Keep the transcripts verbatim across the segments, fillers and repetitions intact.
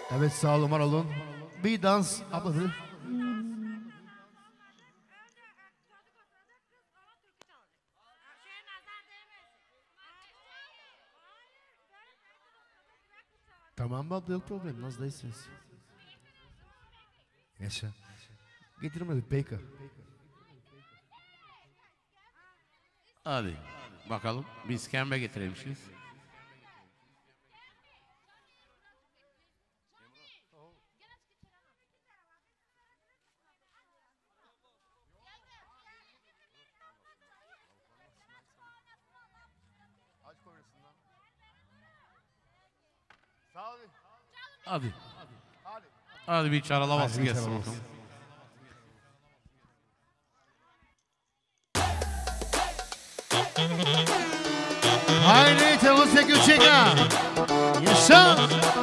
Evet, sağ olun, var olun. Bir dans ablası. Tamam abla, yok problem. Nasıl değilsiniz? Yaşa. Getirin bir peyka. Hadi bakalım. Bir iskembe getireymişiz. Hadi. Hadi bir çaralaması gelsin bakalım. Haydi Temmuz Sekülçek'a. Yaşa.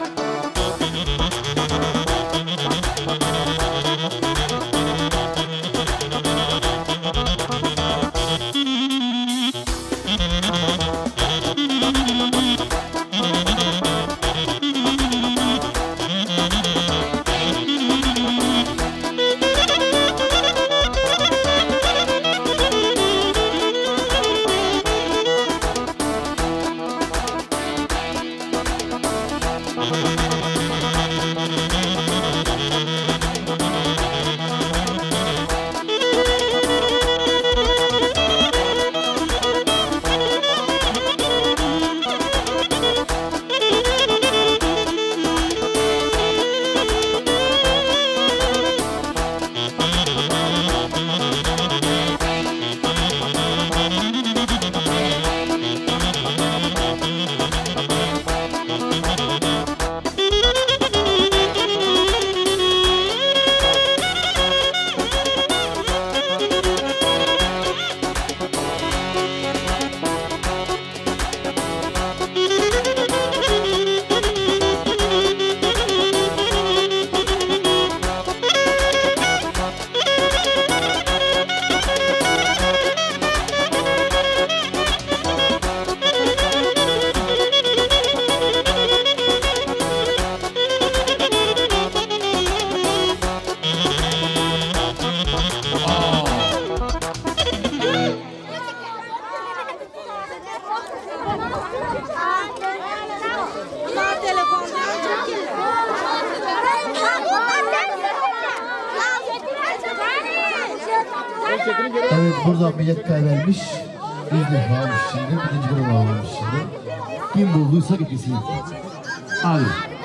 Evet, burada bilet kaybetmiş. Yüz defa almış şimdi. Birinci grubu almış şimdi. Kim bulduysa getirsin. Hadi.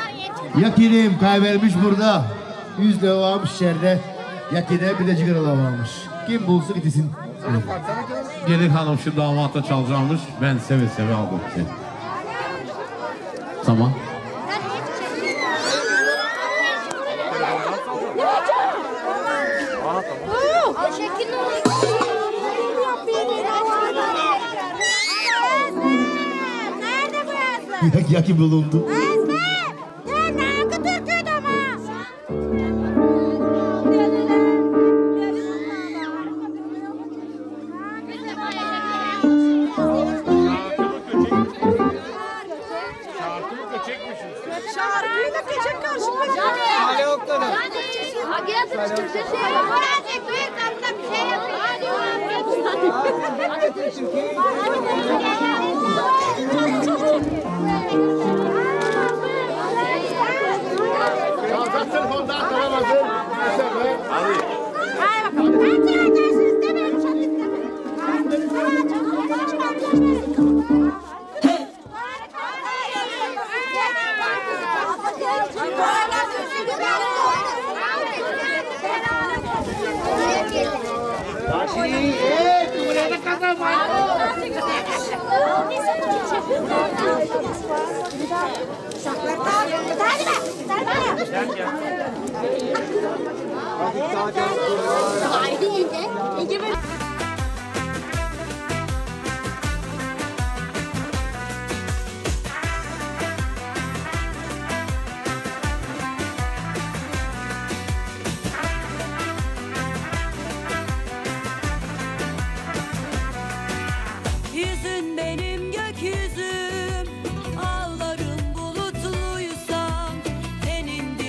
Yakinim kaybetmiş burada. Yüz defa almış içeride. Yakine birinci grubu almış. Kim bulsa getirsin. Evet. Gelin hanım şu damatta çalacağımış. Ben seve seve aldım ki. Tamam. Yaki bulundu. Şarkıyı da keçek karşıma. Hadi oktanı. Hadi yazmıştım. Birazcık büyük kapta bir şey yapayım. Çalsak telefondan kalamazsın. Hadi. Hayır bakalım. Ben çağıracağız istemiyorum. Çok istemiyorum. Haydi yenge. Yenge böyle. Yüzün benim gökyüzüm, ağlarım bulutluysam, tenin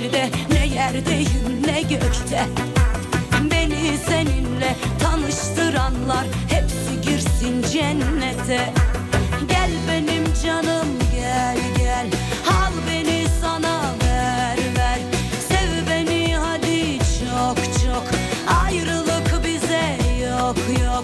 holde, ne yerdeyim ne gökte. Beni seninle tanıştıranlar hepsi girsin cennete. Gel benim canım gel gel, al beni sana ver ver. Sev beni hadi çok çok, ayrılık bize yok yok.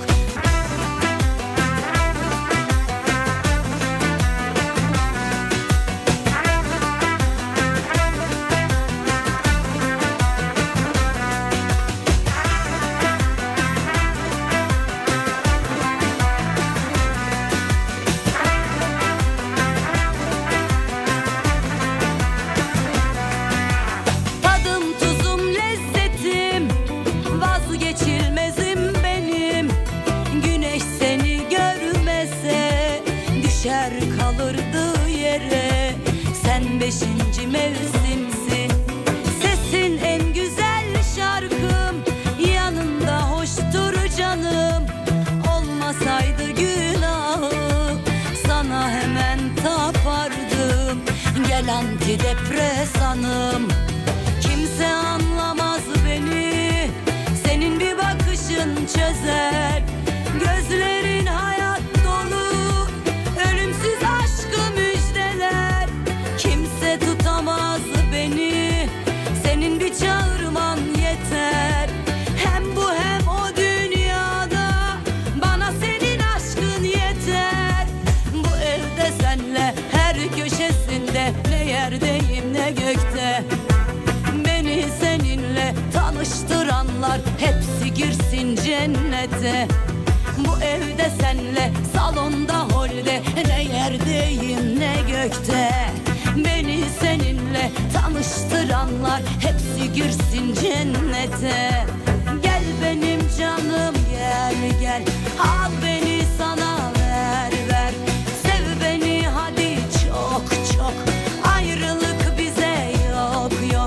Beşinci mevsimsin, sesin en güzel şarkım, yanında hoştur canım. Olmasaydı günahı sana hemen tapardım. Gel antidepresanım, kimse anlamaz beni, senin bir bakışın çözer. Gözlerin hayat dolu, ölümsüz aşkı müjdeler. Kimse tutamaz beni, senin bir çağırman yeter. Hem bu hem o dünyada bana senin aşkın yeter. Bu evde senle her köşesinde, ne yerdeyim ne gökte. Beni seninle tanıştıranlar hepsi girsin cennete. Bu evde senle, salonda holde, ne yerdeyim ne gökte. Beni seninle tanıştıranlar hepsi girsin cennete. Gel benim canım gel gel, al beni sana ver ver. Sev beni hadi çok çok, ayrılık bize yok yok.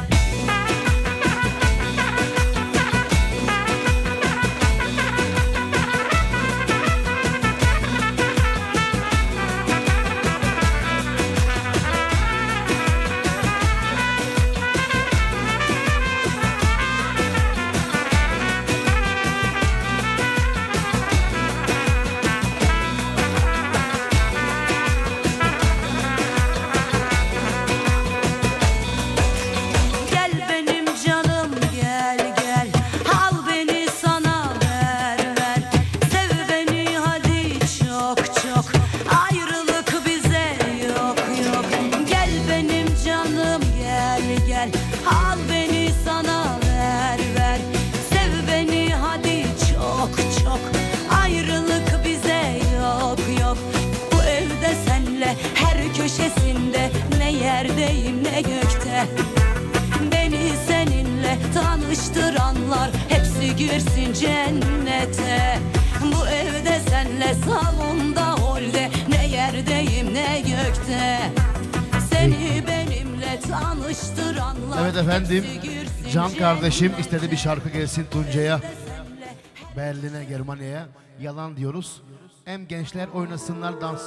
Köşesinde, ne yerdeyim ne gökte. Beni seninle tanıştıranlar hepsi girsin cennete. Bu evde senle, salonda holde, ne yerdeyim ne gökte. Seni benimle tanıştıranlar. Evet efendim, hepsi girsin Can kardeşim cennete. istedi bir şarkı gelsin Tuncay'a, Berlin'e, Germanya'ya. Yalan diyoruz. Hem gençler oynasınlar dans.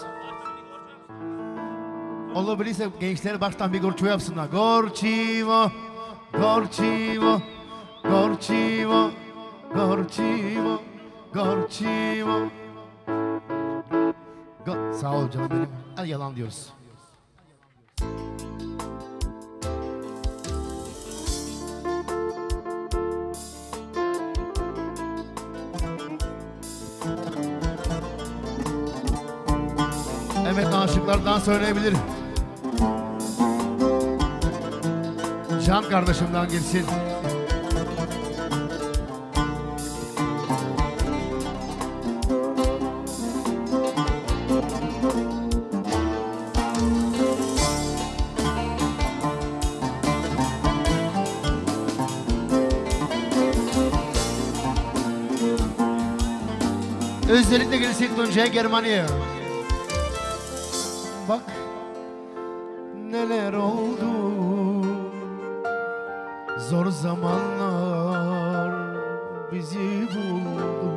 Olabilirse gençler baştan bir gorçivo yapsınlar. Gorçivo, gorçivo, gorçivo, gorçivo, gorçivo. Go Sağ ol canım benim. Hadi yalan diyoruz. Evet, aşıklar dans oynayabilir. Can kardeşimden girsin. Özellikle girsin Tuncay'a, Germanya'ya. Bak neler oldu, zor zamanlar bizi buldu.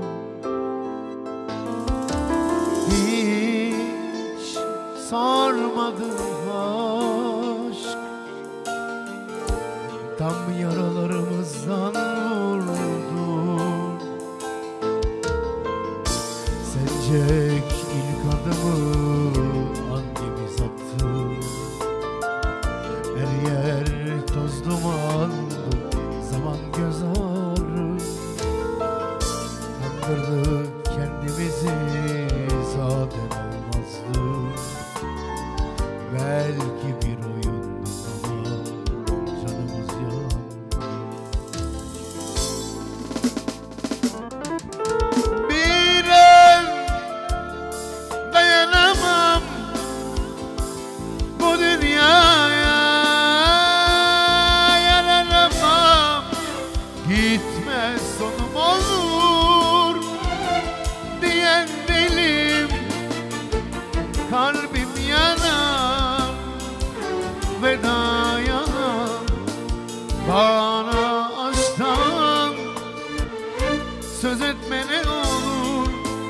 Hiç sarmadı aşk, Tam yaralarımızdan vurdu. Sencek ilk adımı hangimiz attı? Her yer toz dumandı, zaman göz ağrı. Kandırdık kendimizi, zaten olmazdı. Belki bir oyundu ama canımız yandı. Bir an dayanamam bu dünyaya, yaranamam. Gitmez sonum olur diyen değilim. Kalbim yanar, veda yanar. Bana aşktan söz etme ne olur.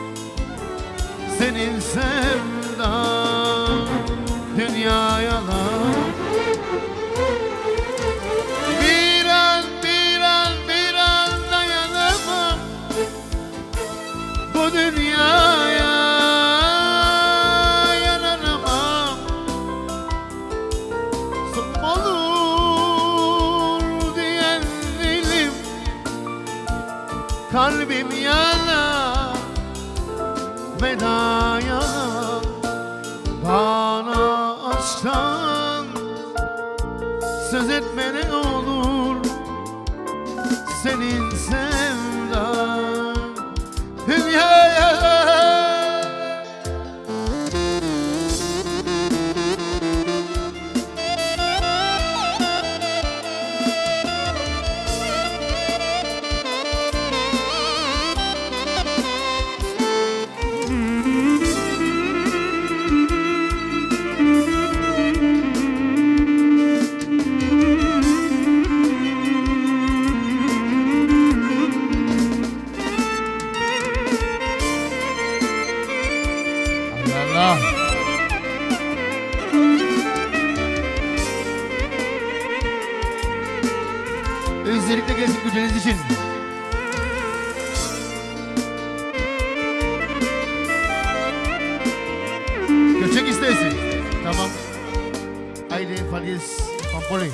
Senin sevdan dünya yalan. Bir an, bir an, bir an dayanamam bu dünyaya, yaranamam. Son olur diyen dilim. Kalbim yanar, veda yanar. Bana aşktan söz etme ne olur. Senin sevdan dünyaya. Allah. Özellikle gelsin gücünüz için. Göçek istesin. Tamam. Haydi Faliz Pampoli.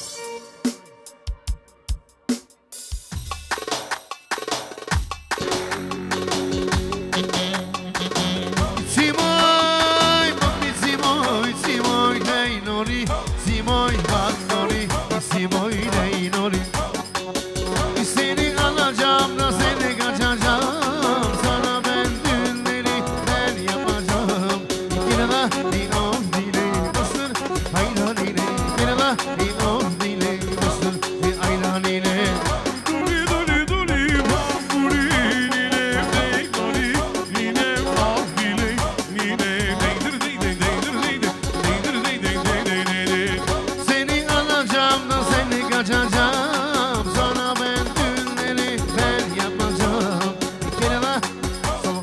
Simoy, papi Simoy, Simoy dey nori, Simoy bak nori, Simoy dey nori. Seni alacağım da seni kaçacağım, sana ben düğünleri ben yapacağım. Kirala dinom dile basın, hayran ile. Kirala dinom dile basın, hayran ile. Duli duli duli bamburi nine dey nori, nine bambile, nine deydir deydir deydir deydir, deydir deydir deydir deydir. Seni alacağım da seni kaçacağım, sana ben düğünleri ben yapacağım. Kirala. Tamam.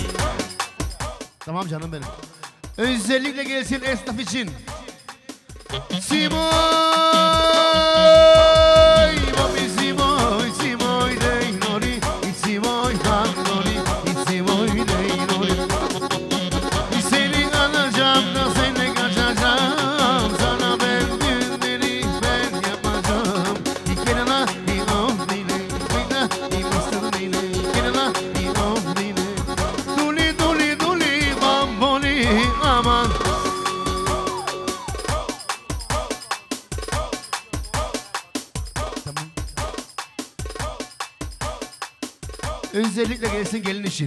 Tamam canım benim. Özellikle gelsin esnaf için. Simoy, papi Simoy, Simoy dey nori, Simoy bak nori, Simoy dey nori. Seni alacağım da seni kaçacağım, sana ben düğünleri ben yapacağım. Kirala dinom dile, beyna dimasın dile, kirala dinom dile. Duli duli duli bamboli aman. Tamam. Özellikle gelsin gelin için.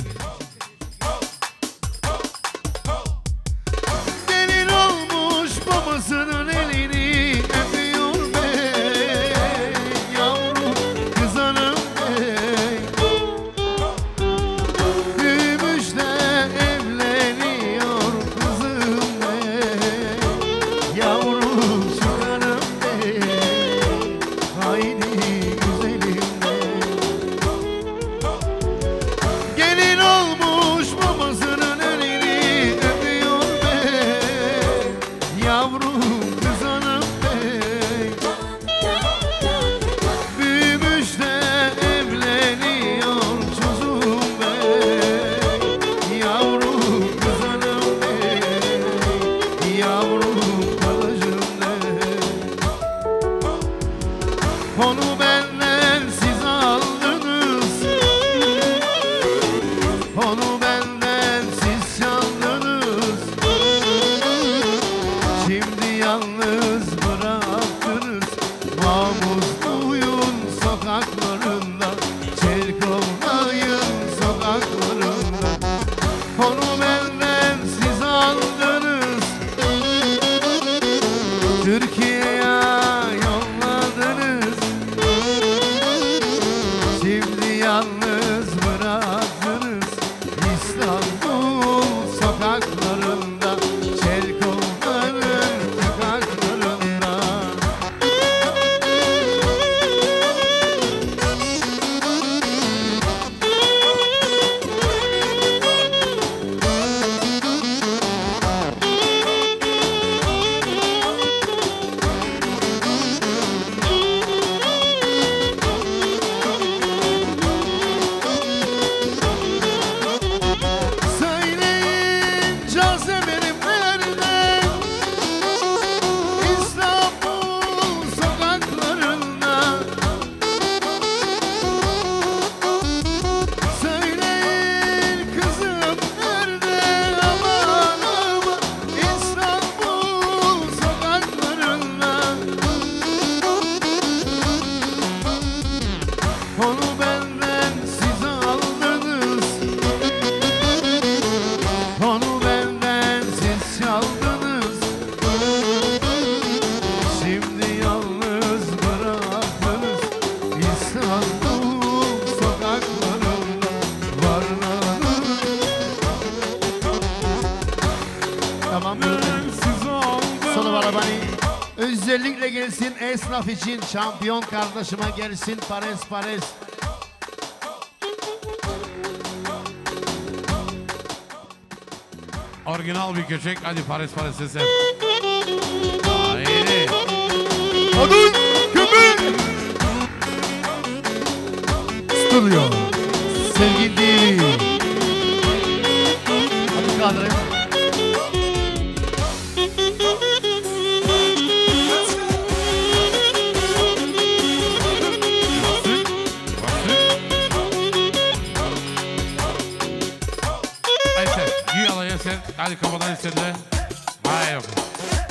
Gelin olmuş babasının elini öpüyor bey, yavrum kızanım bey. Büyümüş de evleniyor kızım bey, yavrum çıkarım bey. Haydi güzelim bey. Gelin olmuş Onu benden siz aldınız. Onu benden siz çaldınız. Şimdi yalnız bıraktınız. Mamuzluyun sokaklarında, Çelkova'yın sokaklarında. Onu benden siz aldınız. Türkiye'ye yolladınız. Şimdi yalnız bıraktınız. İstanbul sokaklarında, Çelkova'nın sokaklarında. Söyleyin cazibelim nerede? İstanbul sokaklarında. Söyleyin kızım nerede? Aman aman İstanbul sokaklarında. Onu benden siz aldınız. Onu benden siz çaldınız. Şimdi yalnız bıraktınız. İstanbul sokaklarında varlığınız. Tamam mı? Sonu Balabani. Özellikle gelsin esnaf için, şampiyon kardeşime gelsin pares pares. Orijinal bir köçek. Hadi Paris Paris sesler. Haydi. Odun köpek. Stüdyo Sevgi T V. Hadi kaldırayım. Ayşe, giy alaya sen. Hadi kafadan sen de. Haydi bakalım.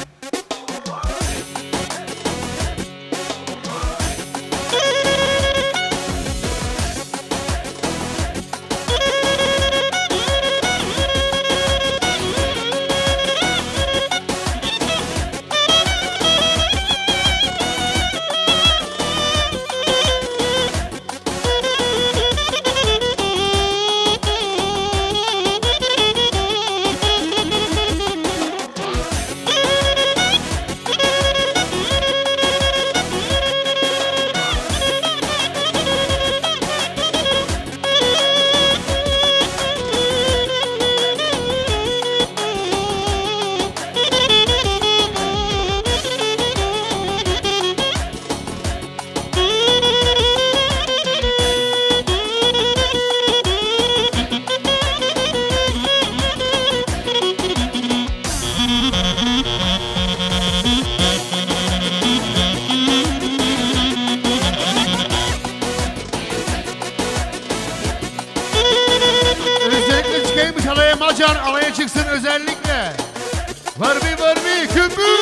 Macar alaya çıksın özellikle. Var mı var mı kümbü?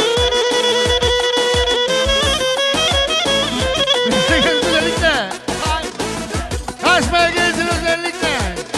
Özellikle. Kaçmaya gelsin özellikle.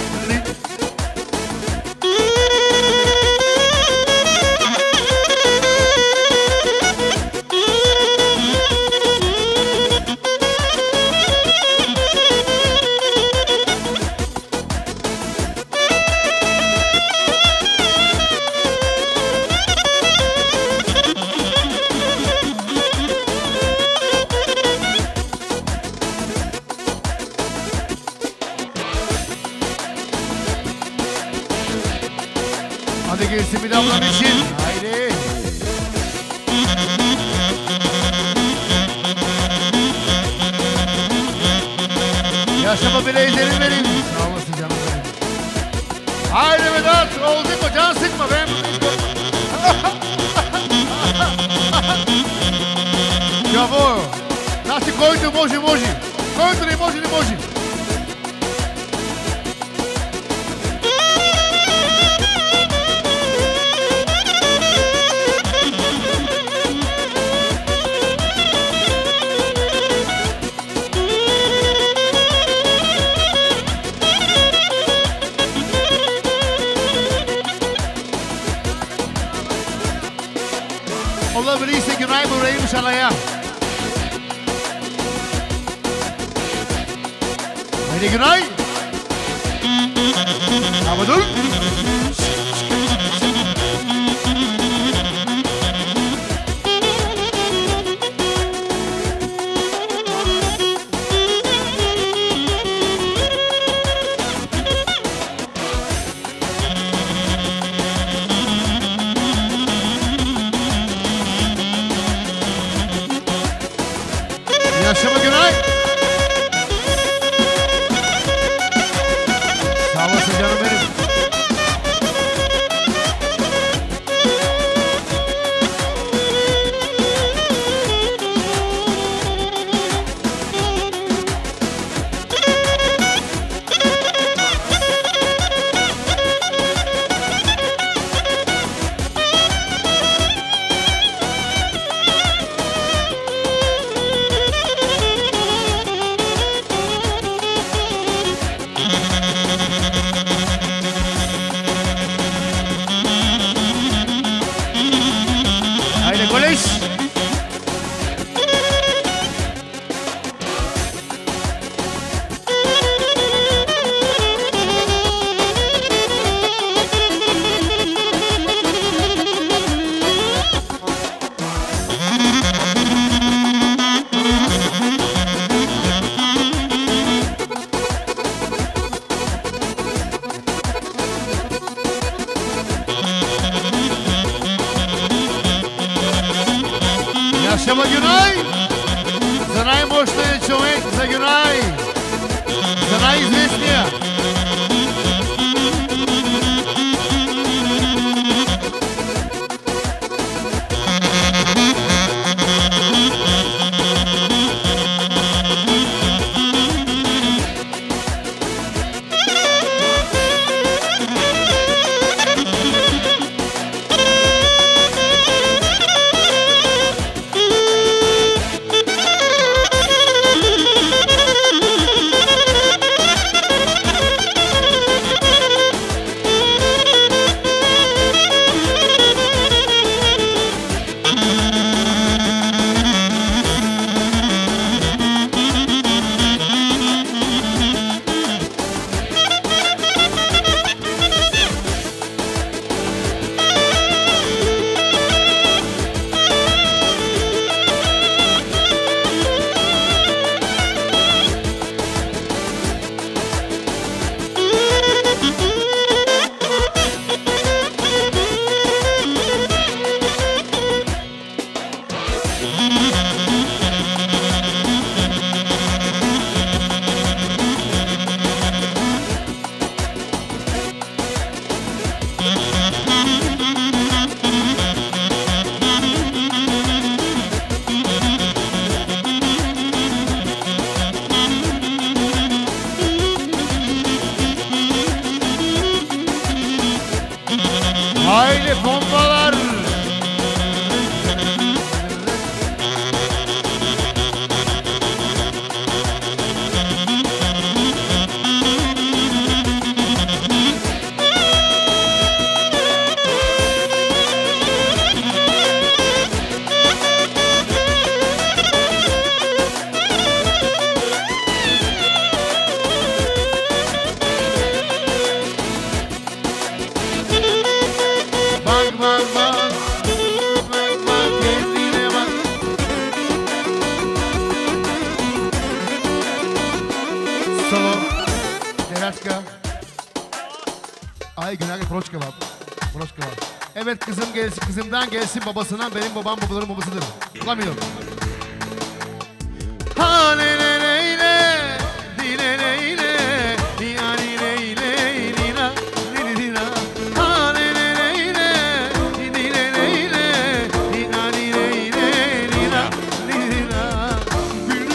Hadi gelsin bir de ablam için. Haydi. Yaşama bile izlenim verin. Sağ olasın canım benim. Haydi Vedat. Olduk mu? Can sıkma ben. Bravo. Значи който може, може. Който не може, не може. Allah bilirse Günay burayı şalaya. Haydi Günay. Ama dur. Yaşama Günay. Sağ olasın canım benim. Haydi Goleş. Yaşama Günay. За най-мощния човек, за Гюнай. За най-известния. Haydi bombalar. Bak bak bak. Bak bak kendine bak. Solo. Teraska. Ay Günay Proçka var. Proçka var. Evet kızım gelsin, kızımdan gelsin babasından, benim babam babaların babasıdır. Bulamıyorum. Ha ne ne ne ne. Dile ne ne. Dina ne ne ne. Dina ne ne ne. Ha ne ne ne ne. Dile ne ne. Dina ne ne ne. Dina ne ne ne.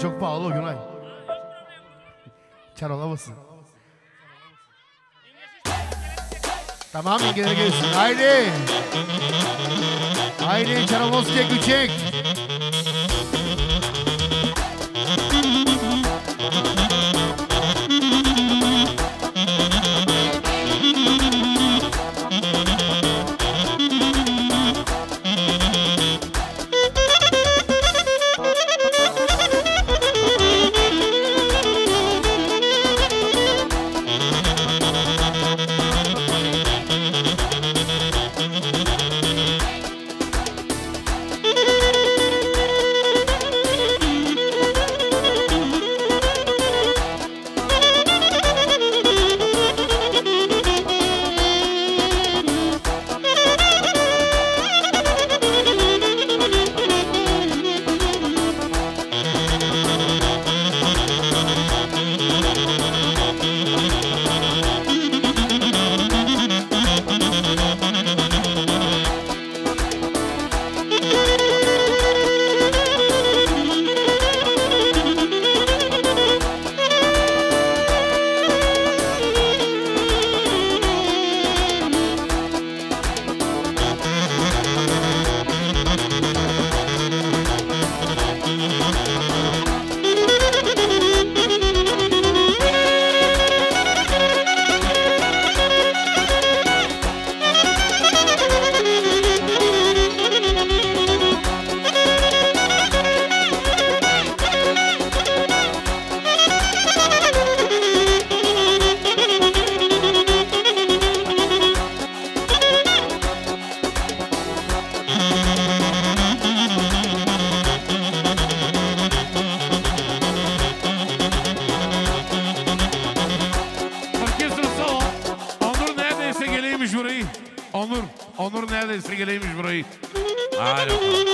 çok pahalı o Günay. Çar olamazsın. Tamam İngilizce gelsin. Haydi. Haydi Çarovski'ye küçük. Onur, Onur neredeyse geleymiş burayı. Hadi bakalım.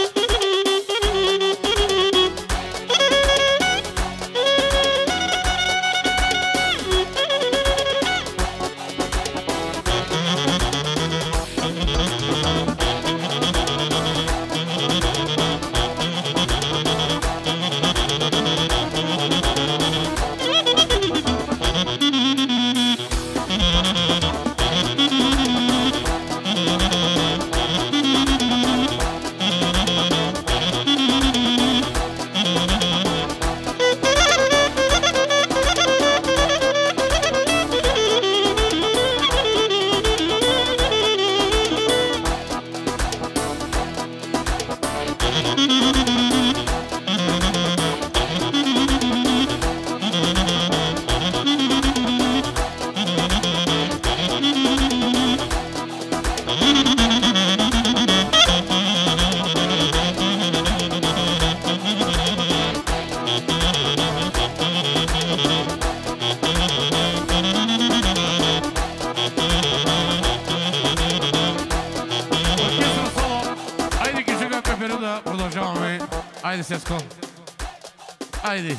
Haydi Sesko. Haydi.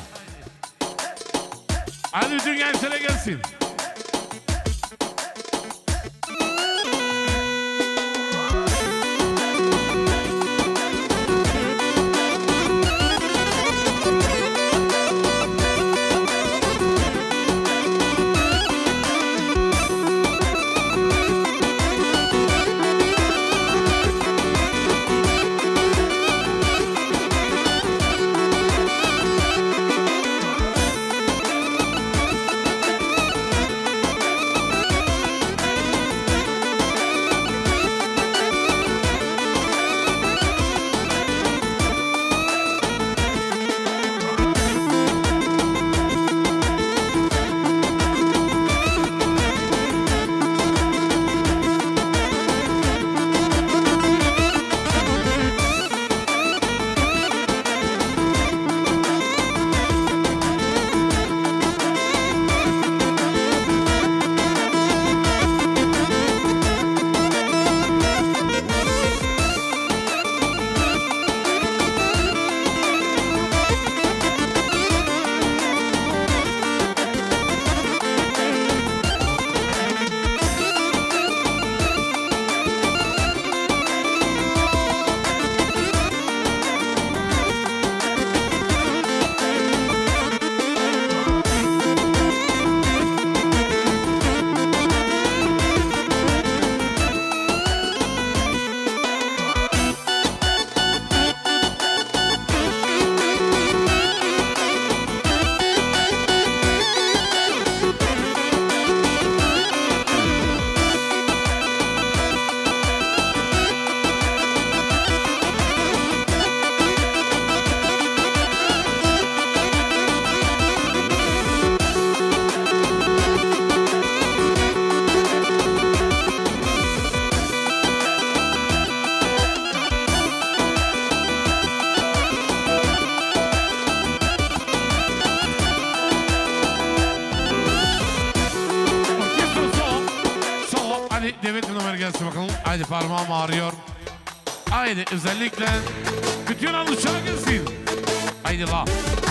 Hadi bütün gençlere gelsin. Haydi parmağım ağrıyor. Haydi özellikle bütün alışana gelsin. Haydi la.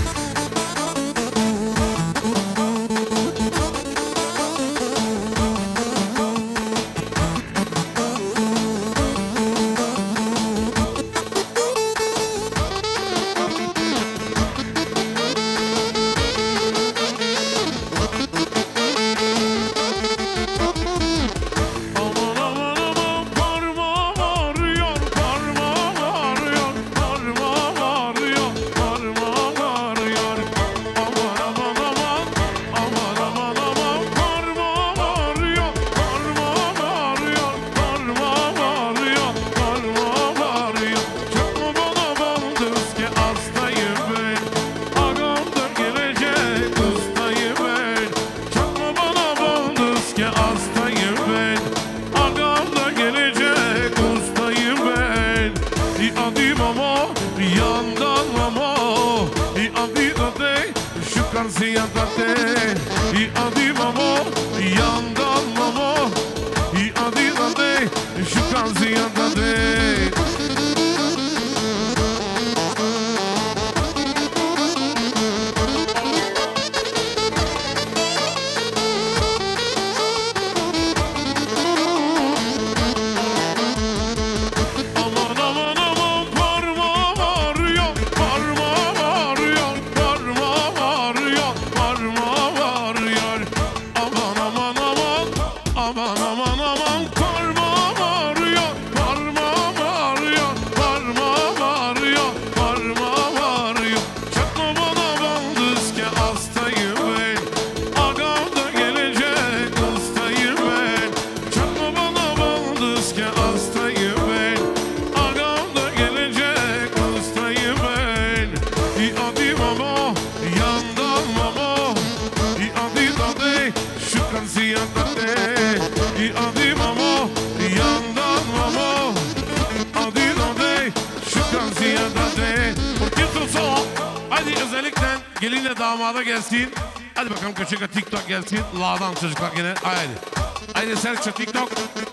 Gelinle damada gelsin. Hadi bakalım köşeye TikTok gelsin. La'dan çocuklar yine. Haydi. Haydi Serçe TikTok.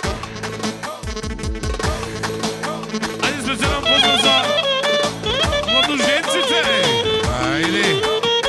Haydi spesiyel pozumuza. Madu Jensite. Haydi.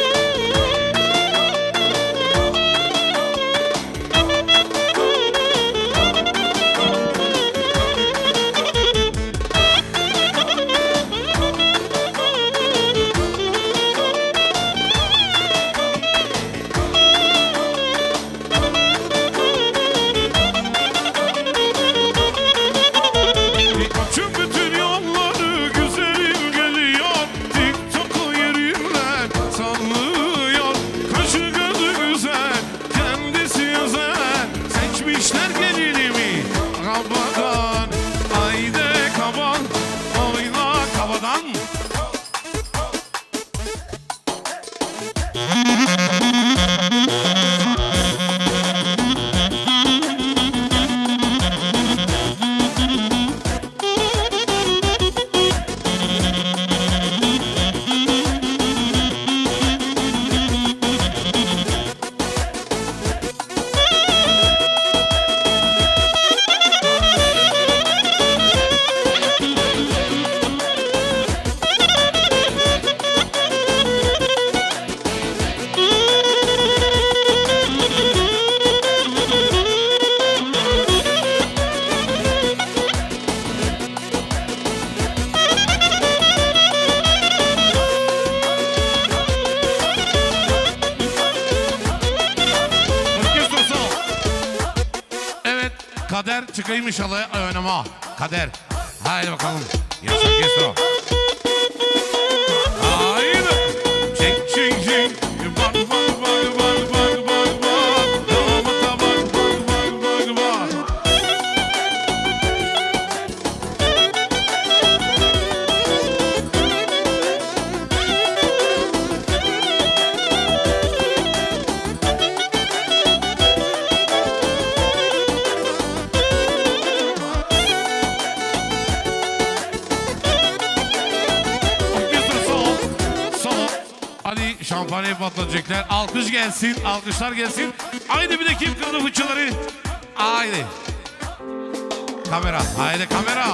Kader çıkayım inşallah önüme. Kader. Haydi bakalım. Yasak Kestro. Haydi. Çek çek çek. Bak bak bak bak bak bak bak. Damata bak bak bak bak bak. Şampanyayı patlatacaklar. Alkış gelsin, alkışlar gelsin. Haydi bir de kim kırdı fıçıları? Haydi. kamera. Haydi kamera.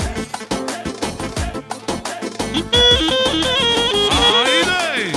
Haydi.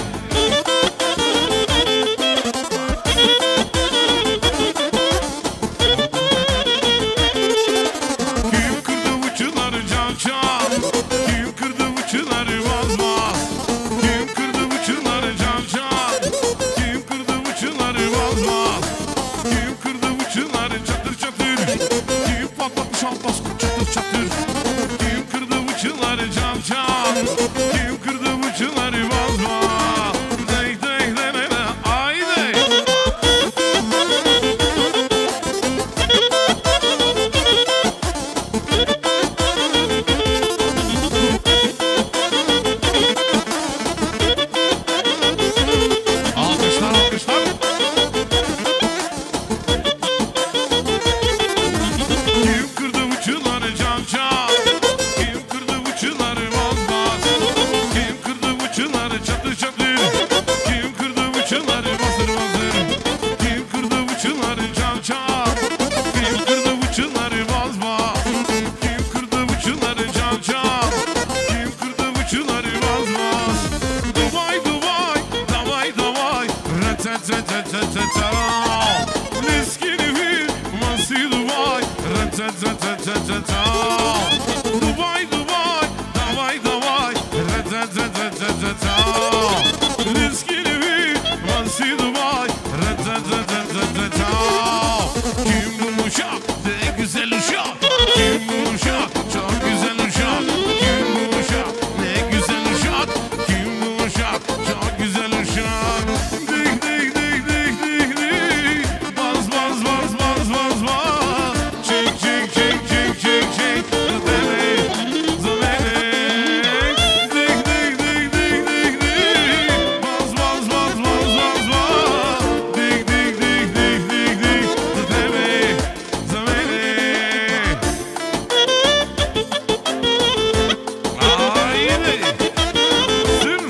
Kim kırdı bıçıları can can? Kim kırdı bıçıları vaz vaz? Kim kırdı bıçıları can can? Kim kırdı bıçıları vaz vaz? Kim kırdı bıçıları çatır çatır? Kim patlatmış alpas çatır çatır? Kim kırdı bıçıları can can? Kim kırdı bıçıları vaz vaz? Dey dey dey dey dey ay dey. Alkışlar alkışlar. Kim kırdı bıçıları can can? Kim kırdı bıçıları vaz vaz? Kim kırdı bıçıları çatır çatır? Kim kırdı bıçıları vazır vazır? Kim kırdı bıçıları can can? Kim kırdı bıçıları vaz vaz? Kim kırdı bıçıları can can? Kim kırdı bıçıları vaz vaz? Davay davay, davay davay, rat-tat-tat-tat-tat-tat. Leskini bir masi davay, rat-tat-tat-tat-tat-tat. Davay davay, davay davay, rat-tat-tat-tat-tat-tat. Leskini bir masi davay, rat-tat-tat-tat-tat. Kim bu uşak? Ne güzel uşak. Kim bu uşak? Çok güzel uşak. Kim bu uşak? Ne güzel uşak. Kim bu uşak? Çok güzel uşak. Dik dik dik dik dik dik. Baz baz baz baz baz baz. Çek çek çek çek çek çek. Zabele zabele. Dik dik dik dik dik dik. Baz baz baz baz baz baz. Dik dik dik dik dik dik. Zabele zabele. Haydi. Sür.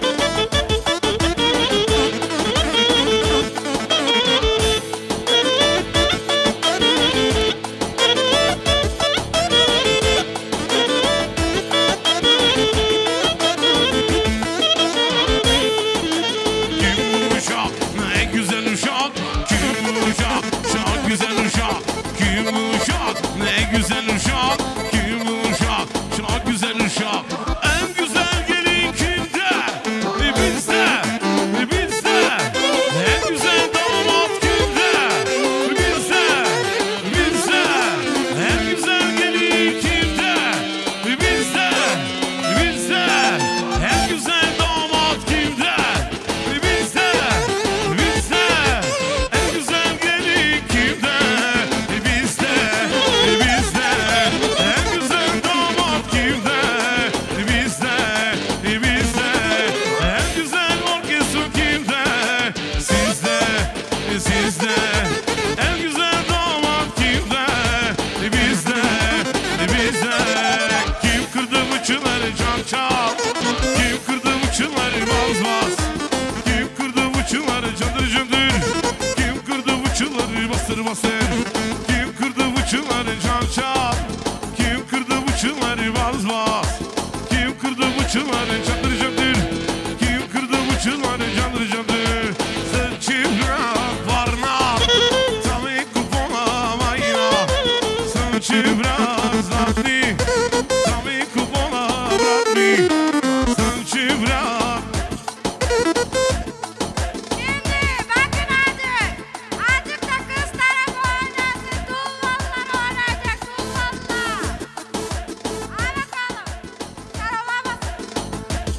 Kim bu uşak? Ne güzel uşak. Kim bu uşak? Çok güzel uşak. Kim bu uşak? Ne güzel uşak. Kim bu uşak? Çok güzel uşak. En güzel gelin kimde? Bizde. Bizde. En güzel damat kimde? Bizde. Bizde. En güzel gelin kimde? Bizde. Bizde. En güzel damat kimde? Bizde. Bizde. En güzel gelin kimde? Bizde. Bizde. En güzel damat kimde? Bizde. Bizde. En güzel orkestra kimde? Sizde. Sizde. En güzel damat kimde? Bizde. Bizde. Kim kırdı bıçıları can çal? Kim kırdı bıçıları vaz vaz? Kim kırdı bıçıları candır candır? Kim kırdı bıçıları basır basır? Kim kırdı bıçıları can çal? Kim kırdı bıçıları vaz vaz? Kim kırdı bıçıları candır candır? Kim kırdı bıçıları candır candır? Sırçıvra varna, tamı kupona mayna. Sırçıvra zlatni, tamı kupona vratni. Sırçıvra. Şimdi bakın artık. Azıcık da kız tarafı oynasın. Tulvallar oynayacak. Tulvallar. Al bakalım. Karalamazsın.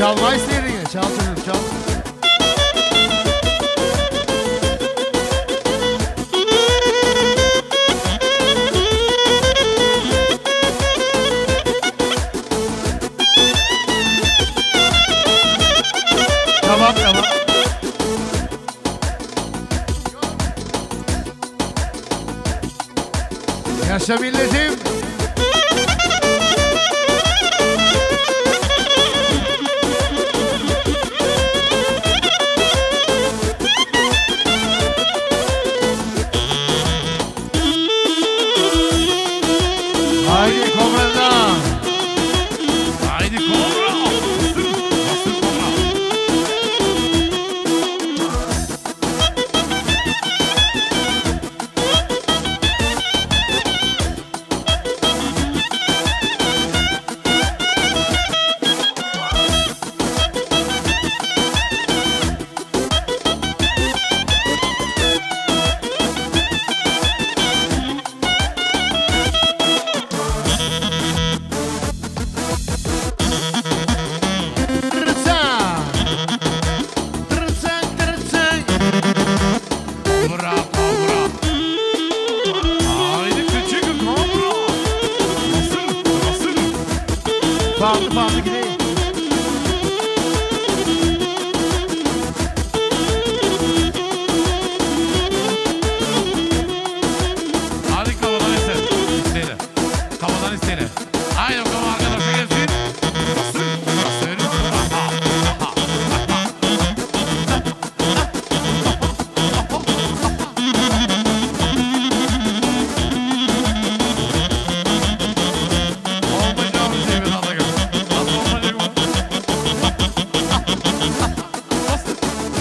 Çalma isteyin. Çal çocuğum çal. Tamam tamam. Yaşa milletim. Haydi komanda. Haydi kobra. Nasıl kobra? Tırıtsan. Tırıtsan tırıtsan. Kobra kobra. Haydi küçük kobra. Nasıl? Nasıl? Bağlı bağlı gideyim. Hadi kafadan iste. İsteyle. Kafadan isteyle. Haydi bakalım arkadaşlar gelsin. Nasıl? Nasıl? Aha, aha, aha. Olmayacağım bir şey ben anlayacağım. Nasıl olmayacak bu? Nasıl?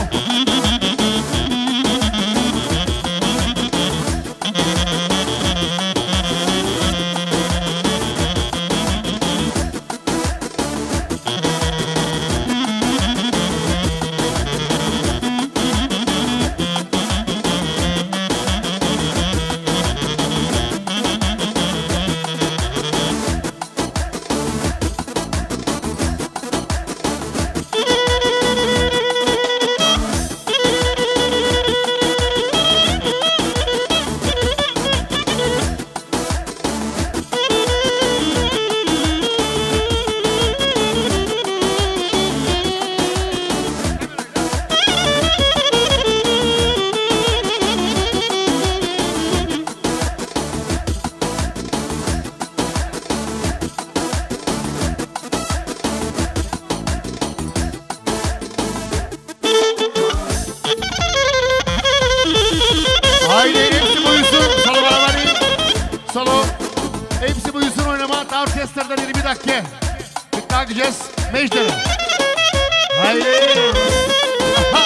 Haydi hepsi buyursun. Solo beraber. Solo. Hepsi buyursun oynama. Daha orkestrada yirmi dakika. Dikkat edeceğiz. Mecdere. Haydi. Aha.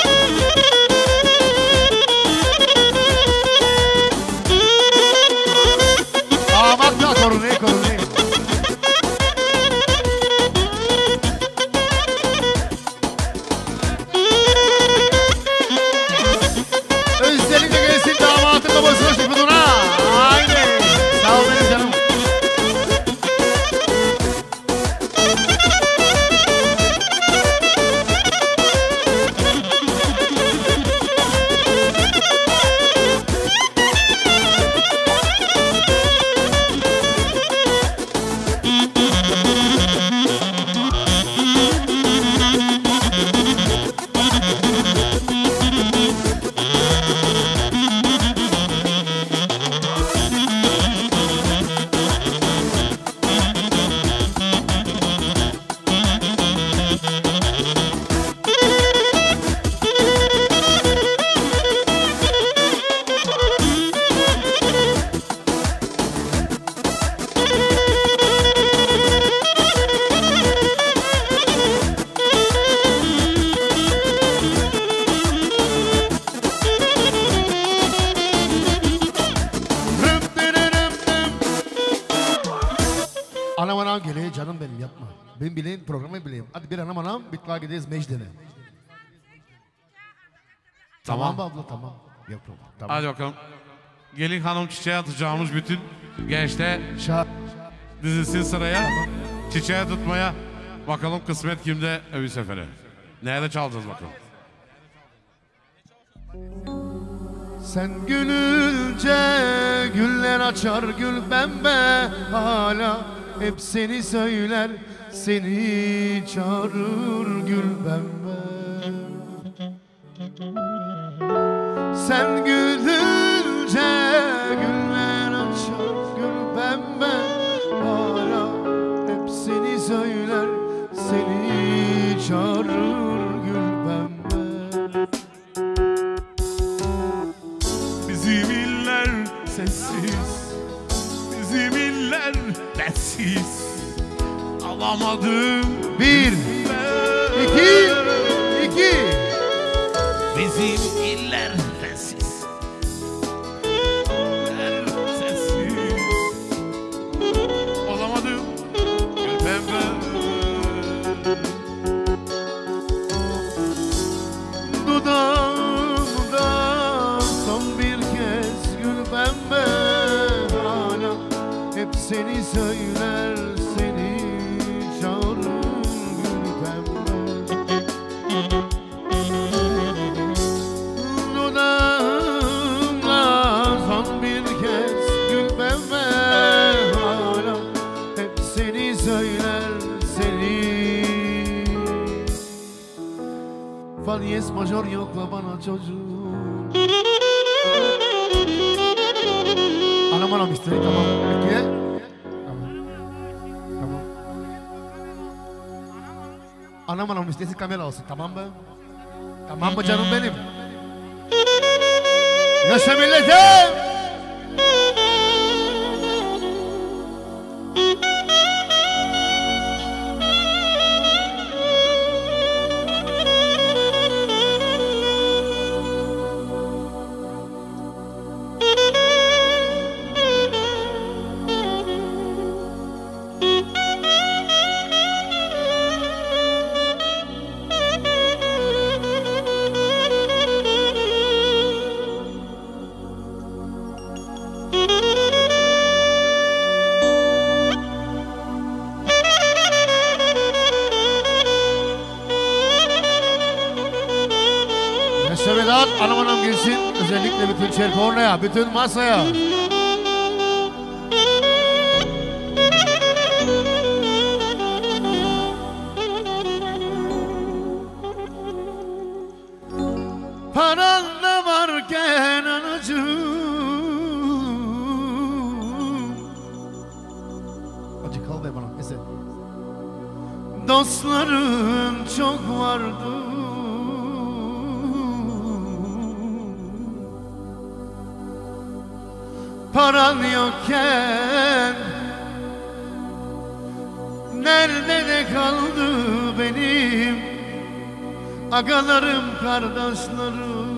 Amakla korunayı korunayı. Özellikle gelsin damatın babasına şıkıdına. Haydi. Sağ ol benim canım. Anam anam geliyor canım benim yapma. Ben bileyim programı bileyim. Hadi bir anam anam bitva gideceğiz Mecdene. Tamam. Tamam abla tamam. Yapalım. Tamam. Hadi bakalım. Gelin hanım çiçeğe atacağımız bütün gençler Şah. dizilsin sıraya. Çiçeğe tutmaya. Bakalım kısmet kimde öbür sefere. Nerede çalacağız bakalım. Sen gülünce güller açar gül pembe, hala hep seni söyler, seni çağırır gül pembe. Sen gülünce güller açar gül pembe, hala hep seni söyler, seni çağırır gül pembe. Bizim iller sessiz, bizim iller dertsiz. Alamadım Bir, iki, iki. bizim iller sessiz, iller sessiz. Alamadım gül pembe. Dudağımda son bir kez gül pembe, hala hep seni söyler, seni çağırır gül pembe. Dudağımda son bir kez gül pembe, hala hep seni söyler, seni. Fa diyez majör yokla bana çocuğum. Anam anam istedik, tamam. Peki. Tamam. Tamam. Anam anam istesi kamera olsun, tamam mı? Tamam mı canım benim? Yaşa milletim! Yaşa Vedat, anam anam gelsin. Özellikle bütün çerkornaya, bütün masaya. Paran da varken anacığım. Acı kal be bana, neyse. Dostların çok vardı. Paran yokken nerede de kaldı benim agalarım, kardeşlerim?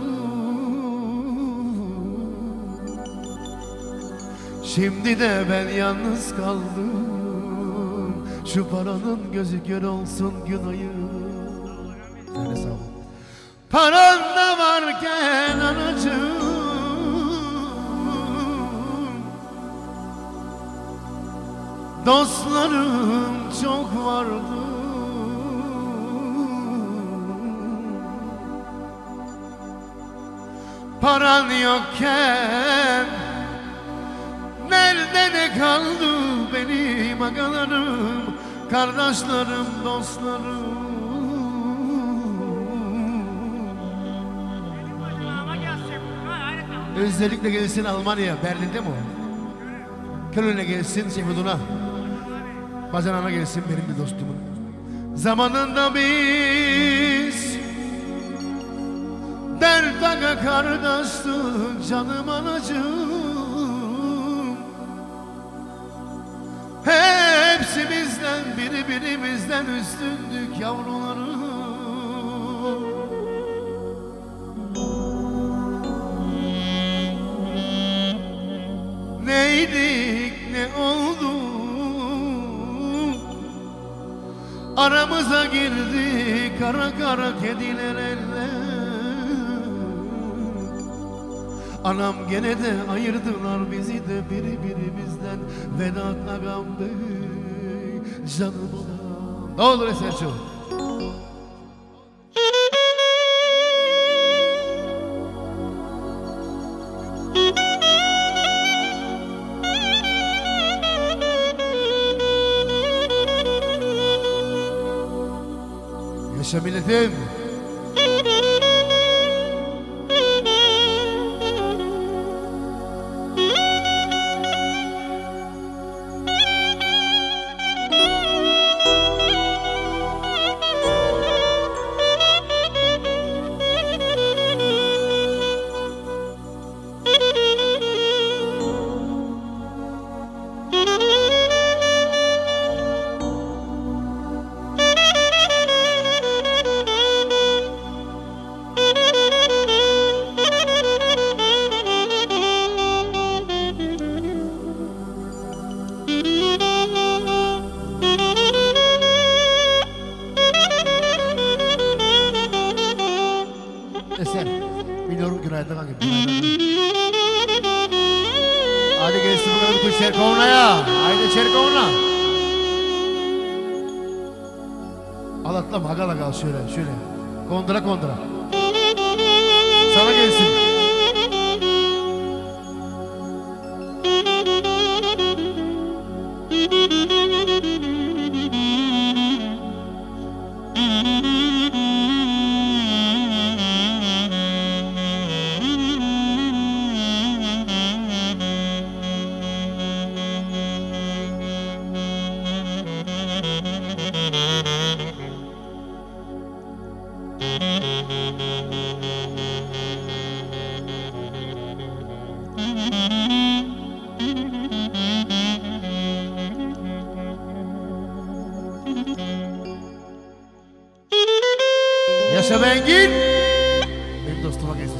Şimdi de ben yalnız kaldım. Şu paranın gözü kör olsun günahım. Öyle sağ ol. Paran da varken anacığım, dostlarım çok vardı. Paran yokken nerede de kaldı benim agalarım, kardeşlerim, dostlarım? Özellikle gelsin Almanya, Berlin'de mi o? Köln'e gelsin Şefudun'a. Bacanana gelsin benim bir dostumun. Zamanında biz dert aga kardeştik canım anacığım. Hepsimizden biri birimizden üstündük yavrularım. Neydik ne oldu? Aramıza girdi kara kara kediler eller. Anam gene de ayırdılar bizi de biri birimizden. Vedat agam bey, canım anam, Ne olur Eserçoğlu. Yaşa milletim. Eser, biliyorum günaydın kanka. Hadi gelsin bakalım bütün Çerkovna ya. Haydi Çerkovna. Al atlama, hagal hagal şöyle, şöyle. Kondura kondura. Sana gelsin. Yaşa Bengin. Benim dostuma gelsin.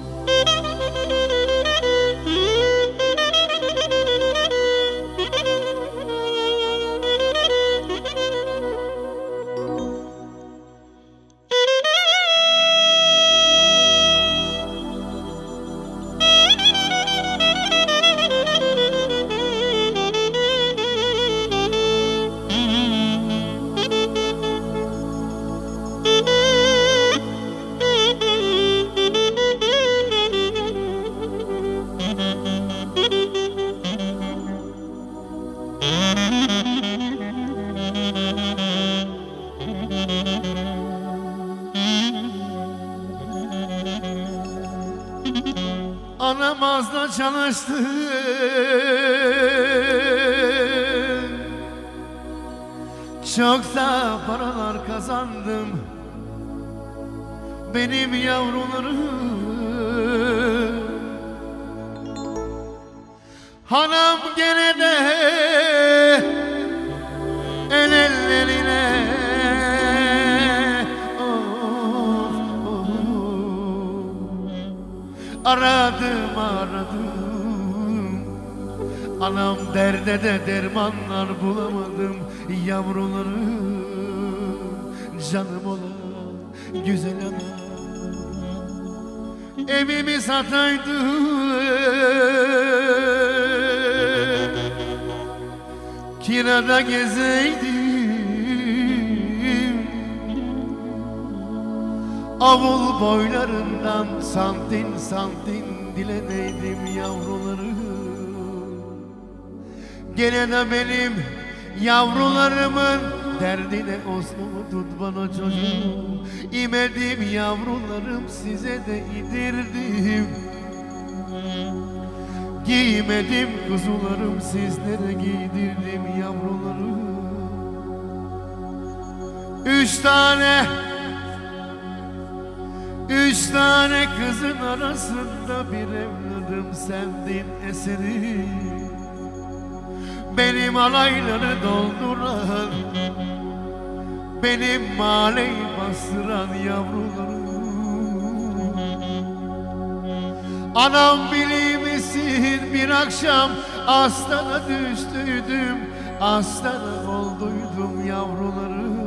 Anam azla çalıştı, çok da paralar kazandım. Benim yavrularım hanım gene de el ellerine aradım aradım, anam derde de dermanlar bulamadım. Yavrularım canım olan güzel anam, evimi sataydım, kirada gezeydim, avul boylarından santin santin dileneydim yavrularım. Gene de benim yavrularımın derdine Osman'ı tut bana çocuğum. İmedim yavrularım, size de idirdim. Giymedim kuzularım, sizlere giydirdim yavrularım. Üç tane Üç tane kızın arasında bir evladım sendin eseri. Benim alayları dolduran, benim mahalleyi bastıran yavrularım. Anam bilir misin, bir akşam hastana düştüydüm, hastana olduydum yavrularım.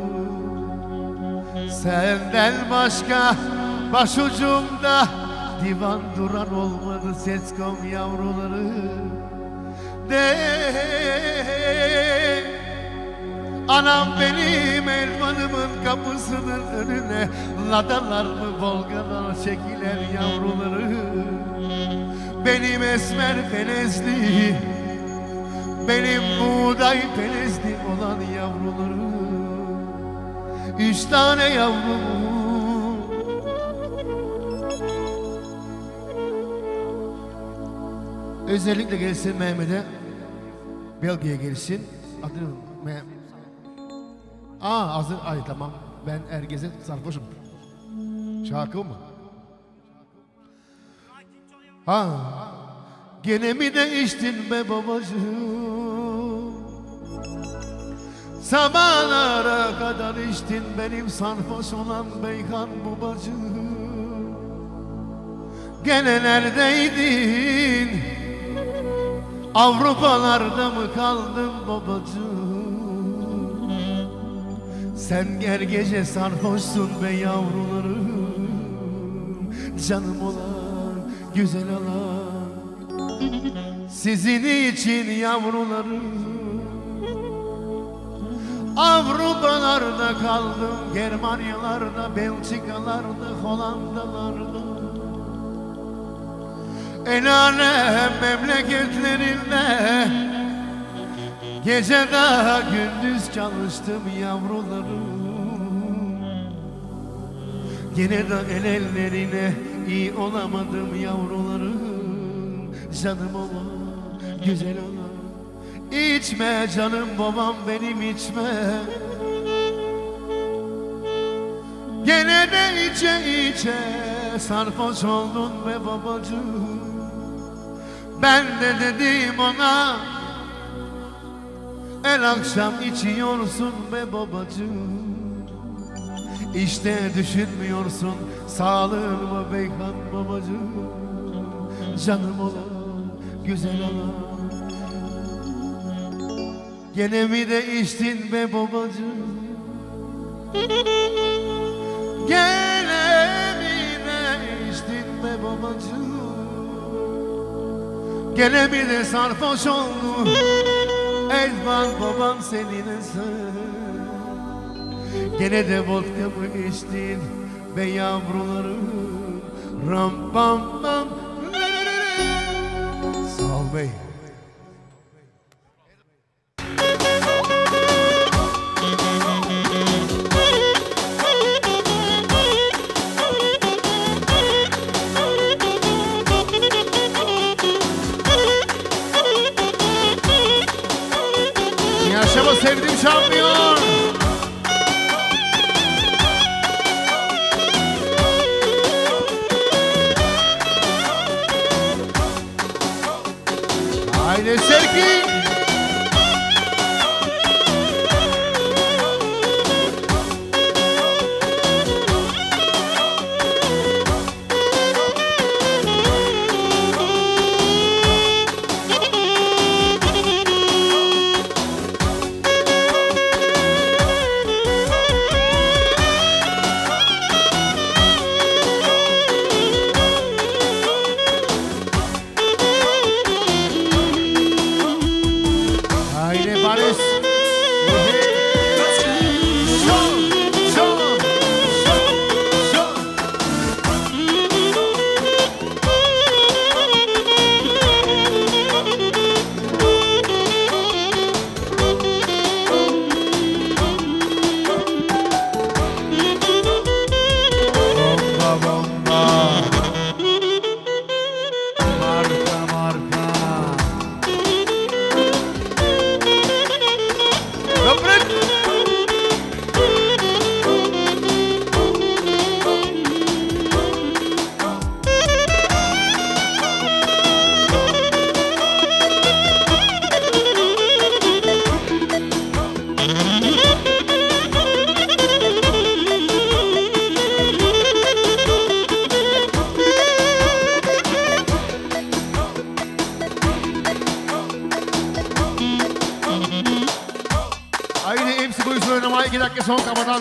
Senden başka başucumda divan duran olmadı Seskom yavruları. De Anam benim elvanımın kapısının önüne ladalar mı volgalar çekiler yavruları. Benim esmer pelezli, benim buğday pelezli olan yavruları. Üç tane yavrum, özellikle gelsin Mehmet'e, Belgi'ye gelsin. Adını Mehmet. Aa hazır, ay tamam. Ben herkese sarhoşum. Şarkı mı? Ha, gene mi de içtin be babacığım? Sabahlara kadar içtin benim sarhoş olan beyhan babacığım. Gene neredeydin? Avrupalarda mı kaldın babacığım? Sen her gece sarhoşsun be yavrularım. Canım olan, güzel olan, sizin için yavrularım. Avrupalarda kaldım, Germanyalarda, Belçikalarda, Hollandalarda. El alem memleketlerinde gece daha gündüz çalıştım yavrularım. Gene de el ellerine iyi olamadım yavrularım. Canım olan, güzel olan, İçme canım babam benim içme. Gene de içe içe sarhoş oldun be babacığım. Ben de dedim ona, el akşam içiyorsun be babacığım. İşte düşünmüyorsun sağlığıma beyhan babacığım. Canım olan, güzel olan, gene mi de içtin be babacığım? Gene mi de içtin be babacığım? Gene mi de sarhoş oldu elvan baban senin sen? Gene de vodka mı içtin be yavrularım? Ram pam pam. Sağ ol bey. Yaşama sevdiğim şampiyon. Haydi Serki. iki dakika son kafadan.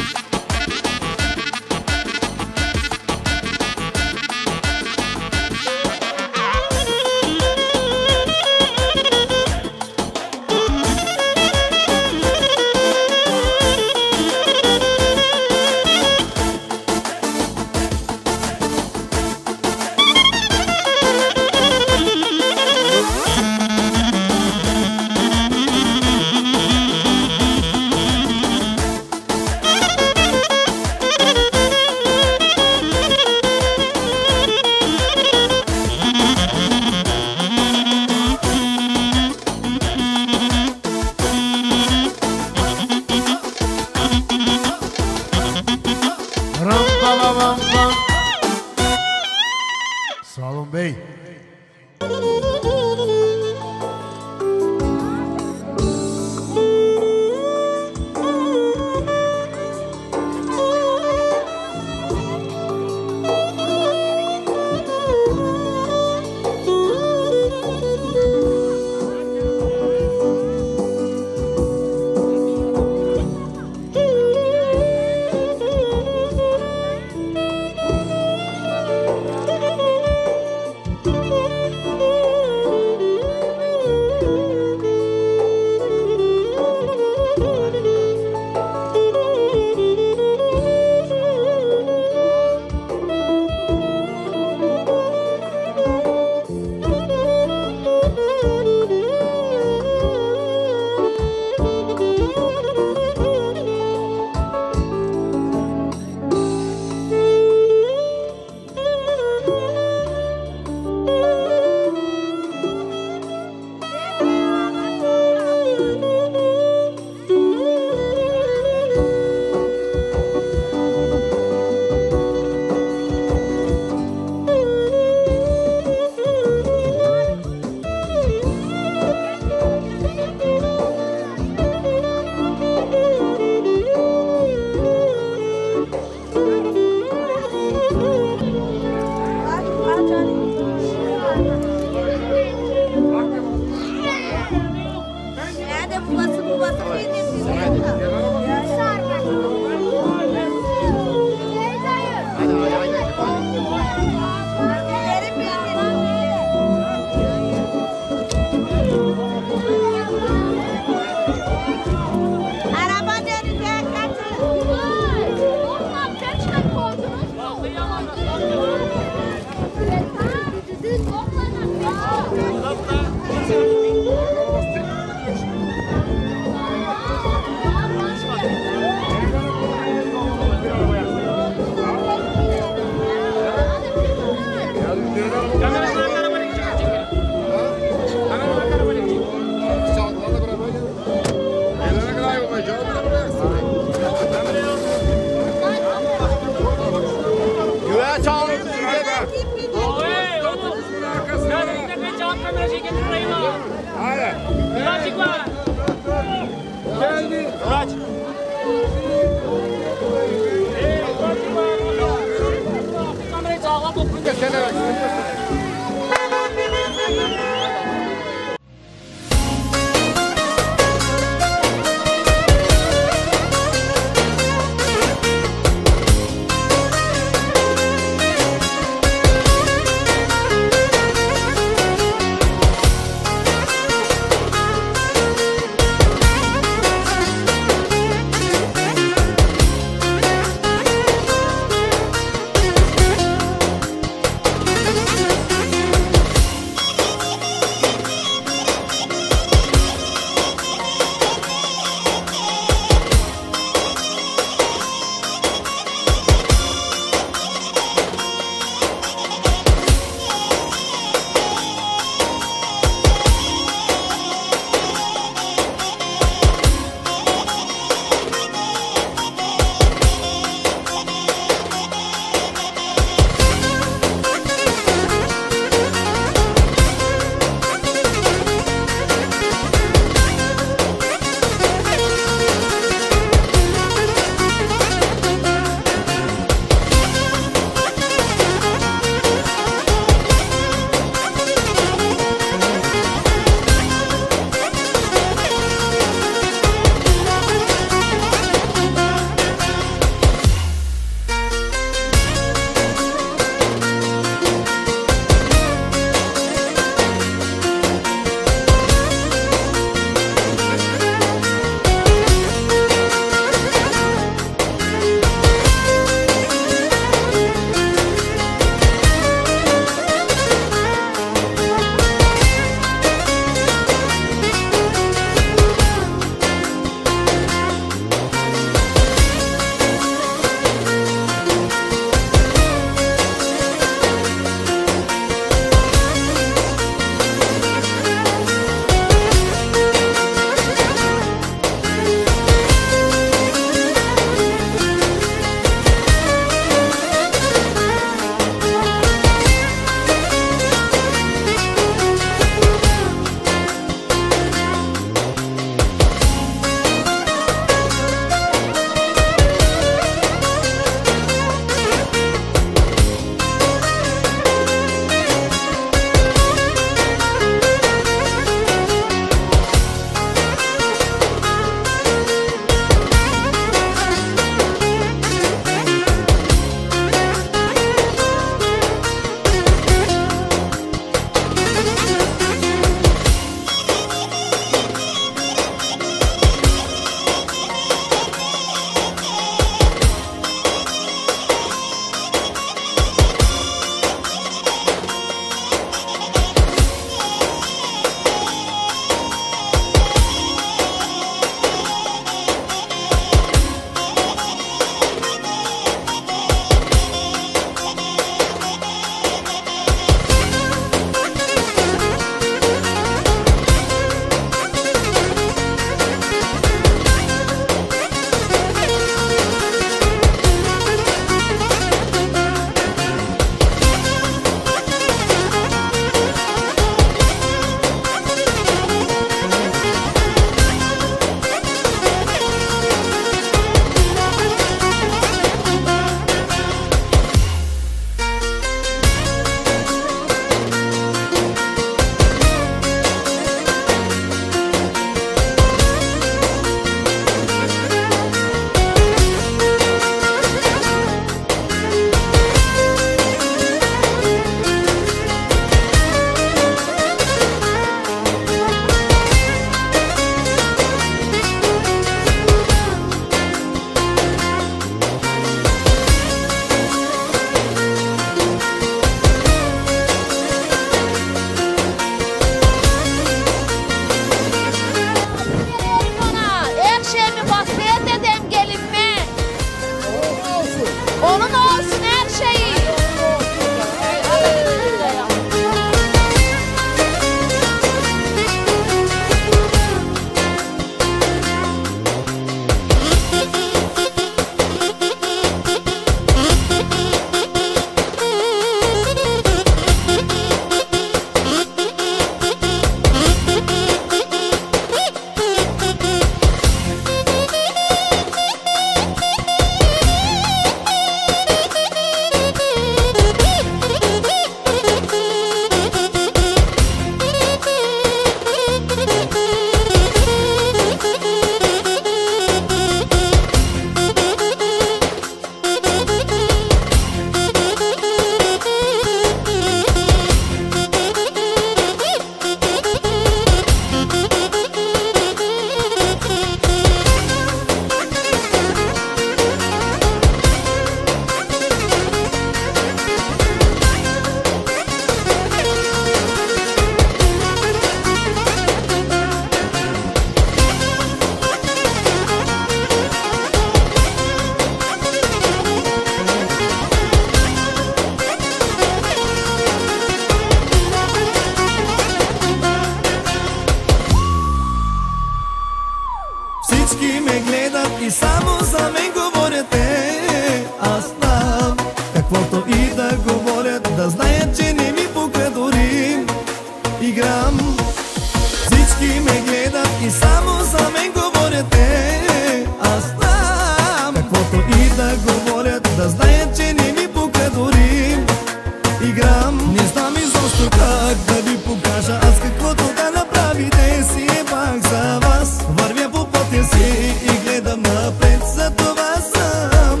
просто и да говорят, да знаят, че не ми пука дори. Играм, не знам изобщо как да ви покажа аз каквото да направите си е пак за вас. Вървя по пътя си и гледам напред, за това съм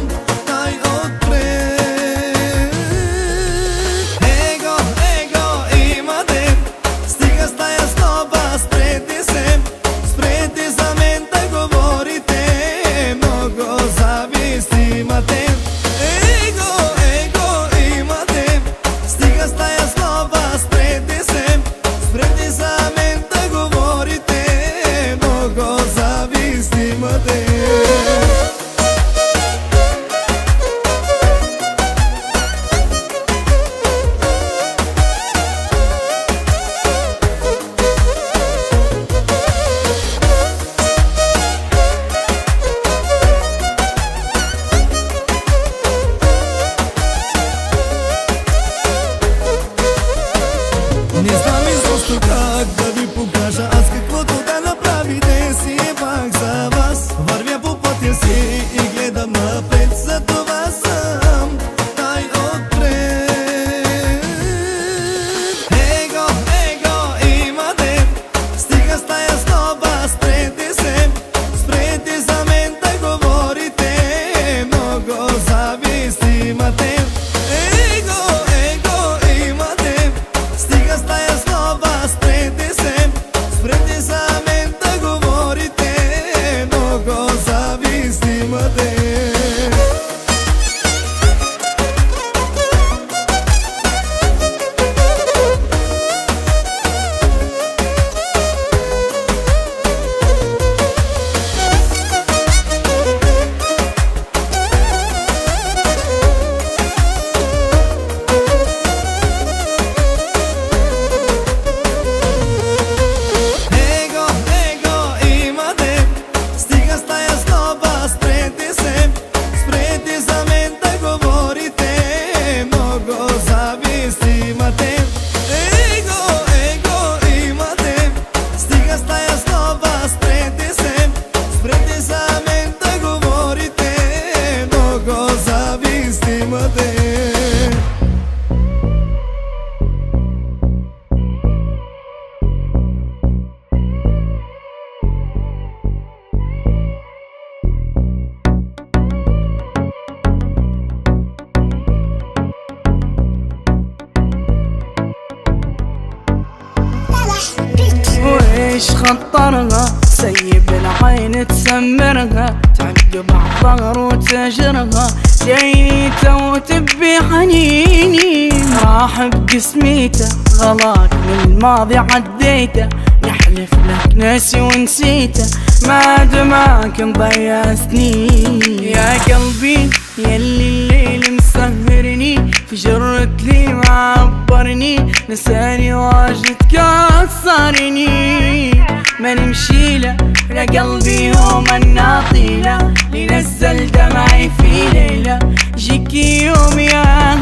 най-отпред. Его, его, имате, стига с тая злоба, спрете се, спрете за мен да говорите, много завист имате. Его, его, имате, стига с тая злоба, спрете се, спрете за мен да говорите, много завист имате. Не знам изобщо как да ви покажа аз каквото да направите си е пак за вас. Вървя по пътя си и гледам напред, за това съм най-отпред. Его, его, имате, стига с тая злоба, спрете се, спрете за мен да говорите, много завист имате. Его, его, имате, стига с тая злоба, спрете се, спрете за мен да говорите, много завист имате. Его, его, имате, стига с тая злоба, спрете се, спрете за мен да говорите, много завист имате. Его, его, имате, стига с тая злоба, спрете се, спрете за мен да говорите, много завист имате. وإيش خطرها سيب العين تسمرها تعقب عالظهر وتجرها جايته وتبي حنيني راح بقسميته غلاك من الماضي عديته يحلف لك ناسي ونسيته ما دماك مضيع سنين يا قلبي يلي الليل مسهرني في جرة لي ما عبرني نساني واجد كسرني ما نمشي له يا قلبي يوم الناطيله لنزل دمعي في ليله جيكي يوم يا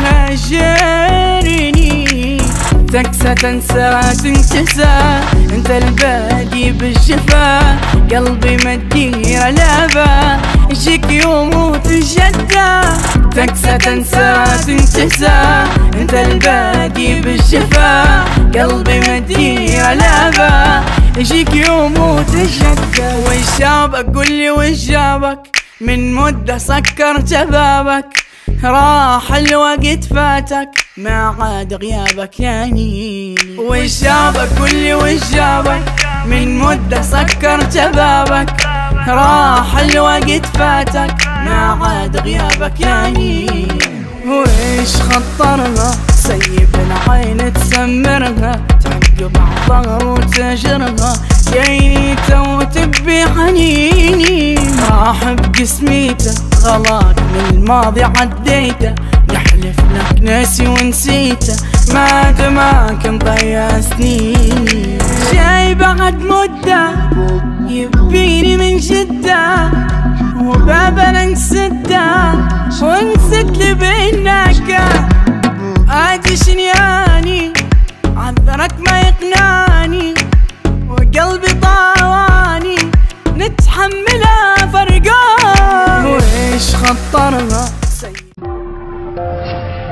هجرني تكسى تنسى تنكسى انت البادي بالجفا قلبي ما تدير لابا يجيك يوم وتجدى تكسى تنسى تنكسى انت البادي بالجفا قلبي ما تدير لابا يجيك يوم وتجدى وش جابك قولي وش جابك من مدة سكر جبابك راح الوقت فاتك ما عاد غيابك يا نيلي وش جابك قولي وش جابك من مدة سكر جبابك راح الوقت فاتك ما عاد غيابك يا نيلي وإيش خطرها سيب العين تسمرها تعقب عالظهر وتجرها جايته وتبي حنيني راح بقسميته غلاك من الماضي عديته يحلف لك ناسي ونسيته ما دماك مضيع سنين جاي بعد مدة يبيني من جدة وبابنا نسده ونسد لي بينك عادي شنياني عذرك ما يقنعني وقلبي طاواني نتحملها فرقان وإيش خط طرها سيد